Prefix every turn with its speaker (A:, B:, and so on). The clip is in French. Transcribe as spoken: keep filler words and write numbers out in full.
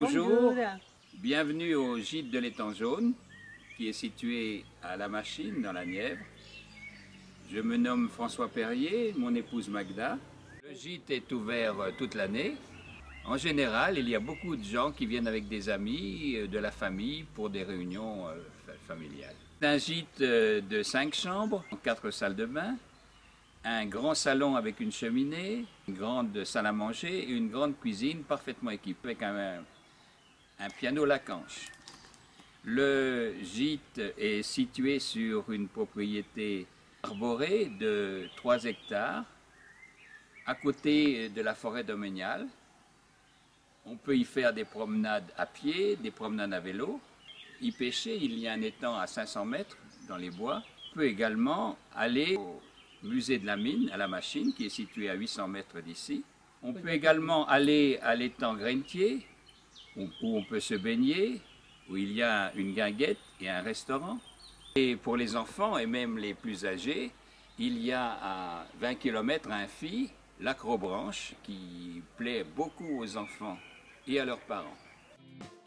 A: Bonjour, bienvenue au gîte de l'étang jaune qui est situé à La Machine dans la Nièvre. Je me nomme François Perrier, mon épouse Magda. Le gîte est ouvert toute l'année. En général, il y a beaucoup de gens qui viennent avec des amis, de la famille pour des réunions familiales. C'est un gîte de cinq chambres, quatre salles de bain, un grand salon avec une cheminée, une grande salle à manger et une grande cuisine parfaitement équipée avec un, un piano Lacanche. Le gîte est situé sur une propriété arborée de trois hectares, à côté de la forêt domaniale. On peut y faire des promenades à pied, des promenades à vélo. Y pêcher, il y a un étang à cinq cents mètres dans les bois. On peut également aller au musée de la mine, à La Machine, qui est situé à huit cents mètres d'ici. On peut également aller à l'étang Grentier, où on peut se baigner, où il y a une guinguette et un restaurant. Et pour les enfants et même les plus âgés, il y a à vingt kilomètres un Phi, l'Acrobranche, qui plaît beaucoup aux enfants et à leurs parents.